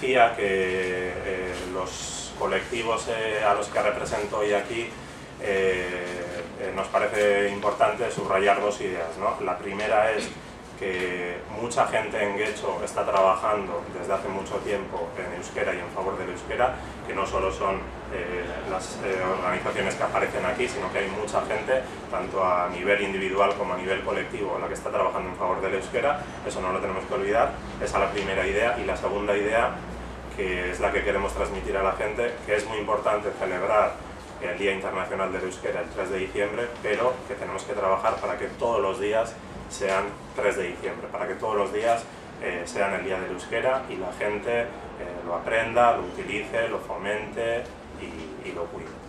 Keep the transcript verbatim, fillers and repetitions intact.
decía que eh, los colectivos eh, a los que represento hoy aquí eh, eh, nos parece importante subrayar dos ideas, ¿no? La primera es que mucha gente en Getxo está trabajando desde hace mucho tiempo en euskera y en favor del euskera, que no solo son eh, las eh, organizaciones que aparecen aquí, sino que hay mucha gente, tanto a nivel individual como a nivel colectivo, la que está trabajando en favor del euskera. Eso no lo tenemos que olvidar. Esa es la primera idea. Y la segunda idea, que es la que queremos transmitir a la gente, que es muy importante celebrar el Día Internacional del Euskera el tres de diciembre, pero que tenemos que trabajar para que todos los días sean tres de diciembre, para que todos los días eh, sean el Día del Euskera y la gente eh, lo aprenda, lo utilice, lo fomente y, y lo cuide.